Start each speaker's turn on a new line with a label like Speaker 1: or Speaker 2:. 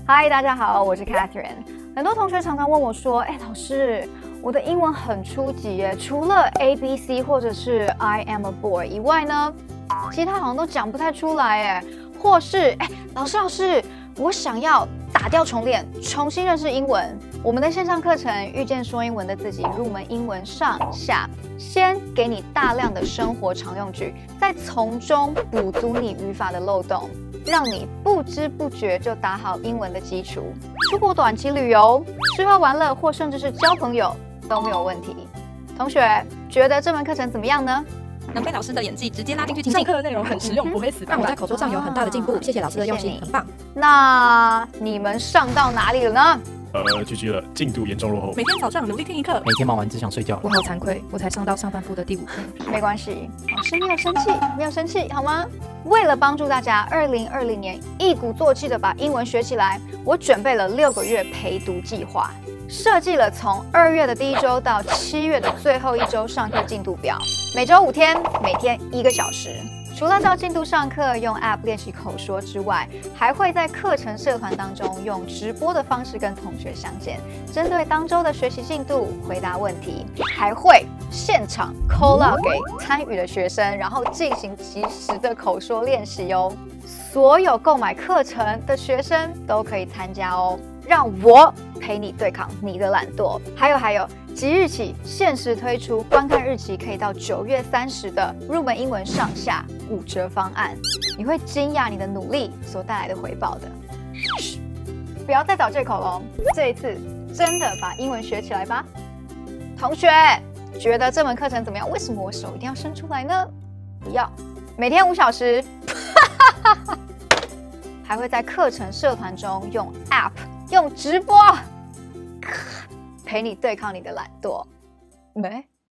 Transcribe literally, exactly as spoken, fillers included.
Speaker 1: 嗨，大家好，我是 Catherine。很多同学常常问我说：“哎，老师，我的英文很初级耶，除了 A B C 或者是 I am a boy 以外呢，其他好像都讲不太出来耶。或是，哎，老师，老师，我想要打掉重练，重新认识英文。我们的线上课程《遇见说英文的自己》入门英文上下，先给你大量的生活常用句，再从中补足你语法的漏洞。”让你不知不觉就打好英文的基础，出国短期旅游、吃喝玩乐或甚至是交朋友都没有问题。同学觉得这门课程怎么样呢？
Speaker 2: 能被老师的演技直接拉进去情境，
Speaker 3: 上课的内容很实用，不会死板，
Speaker 2: 让我在口说上有很大的进步。谢谢老师的用心，很棒。
Speaker 1: 那你们上到哪里了呢？
Speaker 4: 呃 ，G G 了，进度严重落后。
Speaker 3: 每天早上努力听一课，
Speaker 5: 每天忙完只想睡觉。
Speaker 2: 我好惭愧，我才上到上半部的第五课。
Speaker 1: 没关系，老师没有生气，没有生气，好吗？为了帮助大家二零二零年一鼓作气的把英文学起来，我准备了六个月陪读计划，设计了从二月的第一周到七月的最后一周上课进度表，每周五天，每天一个小时。除了照进度上课用 App 练习口说之外，还会在课程社团当中用直播的方式跟同学相见，针对当周的学习进度回答问题，还会现场 call out 给参与的学生，然后进行即时的口说练习哦。所有购买课程的学生都可以参加哦。让我陪你对抗你的懒惰。还有还有，即日起限时推出，观看日期可以到九月三十的入门英文上下五折方案，你会惊讶你的努力所带来的回报的。嘘，不要再找借口了，这一次真的把英文学起来吧。同学觉得这门课程怎么样？为什么我手一定要伸出来呢？不要，每天五小时，还会在课程社团中用 App。用直播陪你对抗你的懒惰，没？